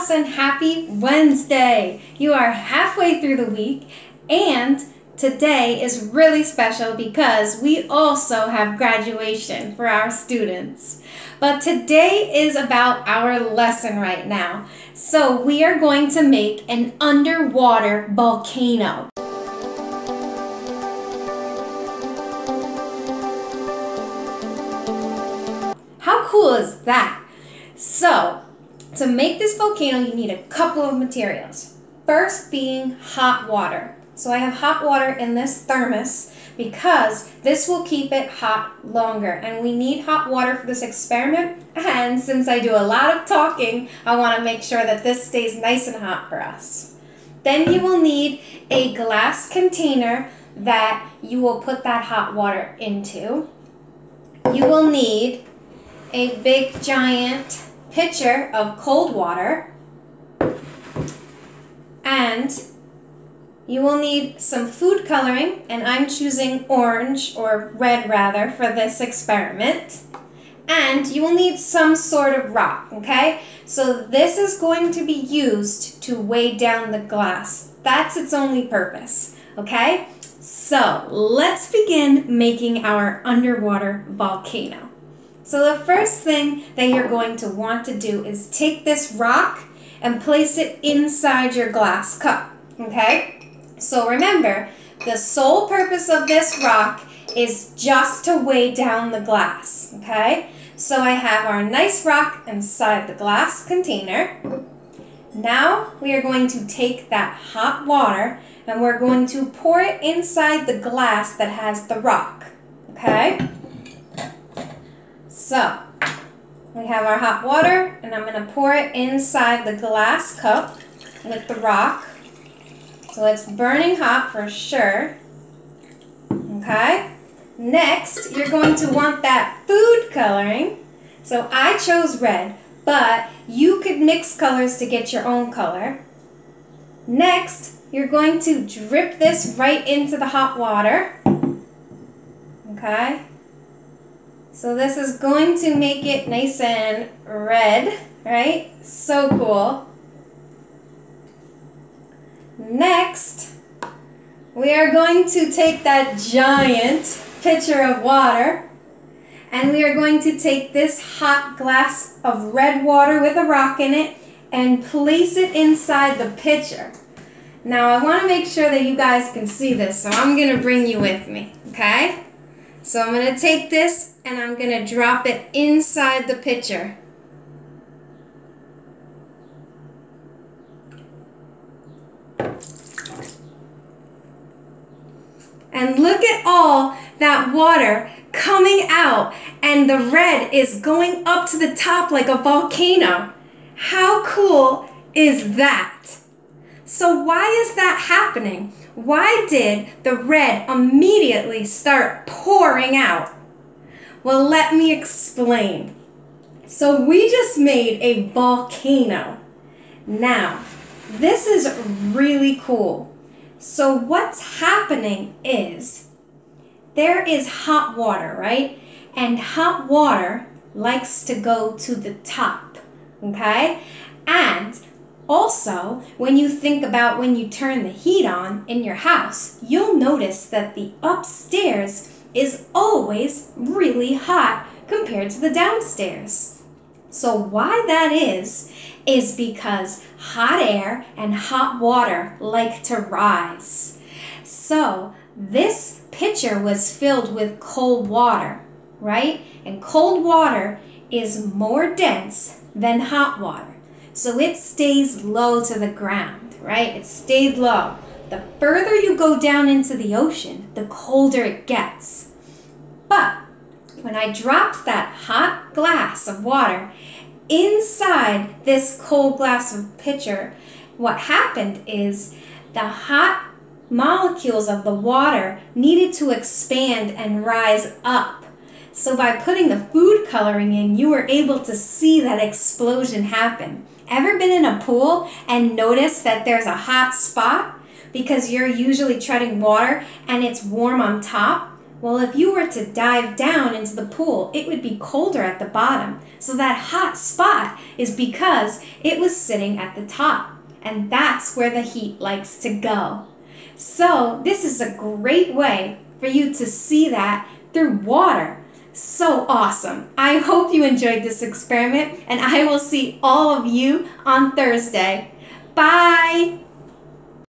class, and happy Wednesday! You are halfway through the week, and today is really special because we also have graduation for our students. But today is about our lesson right now. So we are going to make an underwater volcano. How cool is that? So, to make this volcano, you need a couple of materials. First being hot water. So I have hot water in this thermos because this will keep it hot longer. And we need hot water for this experiment. And since I do a lot of talking, I want to make sure that this stays nice and hot for us. Then you will need a glass container that you will put that hot water into. You will need a big giant pitcher of cold water, and you will need some food coloring, and I'm choosing orange or red rather for this experiment. And you will need some sort of rock, okay? So this is going to be used to weigh down the glass. That's its only purpose, okay? So let's begin making our underwater volcano. So the first thing that you're going to want to do is take this rock and place it inside your glass cup, okay? So remember, the sole purpose of this rock is just to weigh down the glass, okay? So I have our nice rock inside the glass container. Now we are going to take that hot water and we're going to pour it inside the glass that has the rock, okay? So, we have our hot water, and I'm going to pour it inside the glass cup with the rock. So it's burning hot for sure. Okay? Next, you're going to want that food coloring. So I chose red, but you could mix colors to get your own color. Next, you're going to drip this right into the hot water. Okay? So this is going to make it nice and red, right? So cool. Next, we are going to take that giant pitcher of water and we are going to take this hot glass of red water with a rock in it and place it inside the pitcher. Now I want to make sure that you guys can see this, so I'm going to bring you with me, okay? So I'm going to take this and I'm going to drop it inside the pitcher. And look at all that water coming out, and the red is going up to the top like a volcano. How cool is that? So why is that happening? Why did the red immediately start pouring out? Well, let me explain. So we just made a volcano. Now, this is really cool. So what's happening is there is hot water, right? And hot water likes to go to the top, okay? And also, when you think about when you turn the heat on in your house, you'll notice that the upstairs is always really hot compared to the downstairs. So why that is because hot air and hot water like to rise. So this pitcher was filled with cold water, right? And cold water is more dense than hot water. So it stays low to the ground, right? It stayed low. The further you go down into the ocean, the colder it gets. But when I dropped that hot glass of water inside this cold glass of pitcher, what happened is the hot molecules of the water needed to expand and rise up. So by putting the food coloring in, you were able to see that explosion happen. Ever been in a pool and noticed that there's a hot spot because you're usually treading water and it's warm on top? Well, if you were to dive down into the pool, it would be colder at the bottom. So that hot spot is because it was sitting at the top. And that's where the heat likes to go. So this is a great way for you to see that through water. So awesome. I hope you enjoyed this experiment, and I will see all of you on Thursday. Bye!